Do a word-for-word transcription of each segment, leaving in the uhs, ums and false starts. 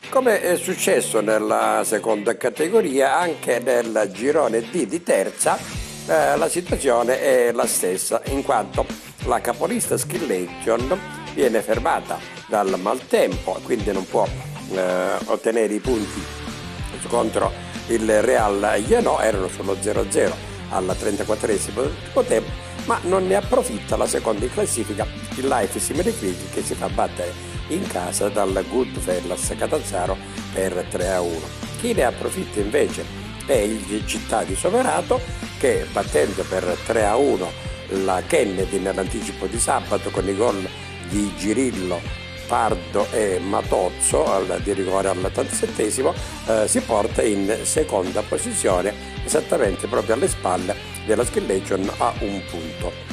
Come è successo nella seconda categoria, anche nel girone D di terza eh, la situazione è la stessa, in quanto la capolista Skill Legion viene fermata dal maltempo, quindi non può eh, ottenere i punti contro il Real Ieno, erano solo zero a zero al trentaquattresimo tempo, ma non ne approfitta la seconda in classifica, il Life Simili che si fa battere in casa dal Goodfellas Catanzaro per tre a uno. Chi ne approfitta invece è il Città di Soverato, che battendo per tre a uno la Kennedy nell'anticipo di sabato con i gol di Girillo, Pardo e Matozzo al, di rigore all'ottantasettesimo, eh, si porta in seconda posizione, esattamente proprio alle spalle della Skill Legion a un punto.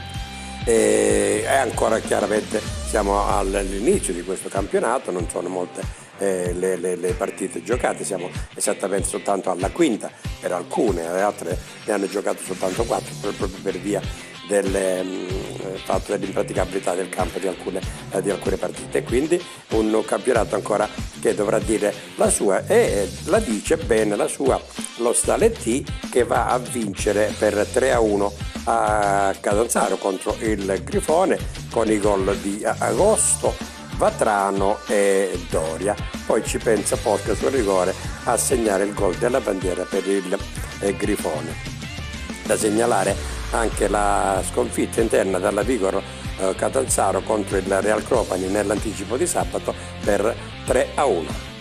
E ancora chiaramente siamo all'inizio di questo campionato, non sono molte eh, le, le, le partite giocate, siamo esattamente soltanto alla quinta per alcune, le altre ne hanno giocato soltanto quattro proprio per via del eh, fatto dell'impraticabilità del campo di alcune, eh, di alcune partite, quindi un campionato ancora che dovrà dire la sua, e la dice bene la sua lo Staletti, che va a vincere per tre a uno a Catanzaro contro il Grifone con i gol di Agosto, Vatrano e Doria. Poi ci pensa Posca sul rigore a segnare il gol della bandiera per il eh, Grifone. Da segnalare anche la sconfitta interna dalla Vigor eh, Catanzaro contro il Real Cropani nell'anticipo di sabato per tre a uno.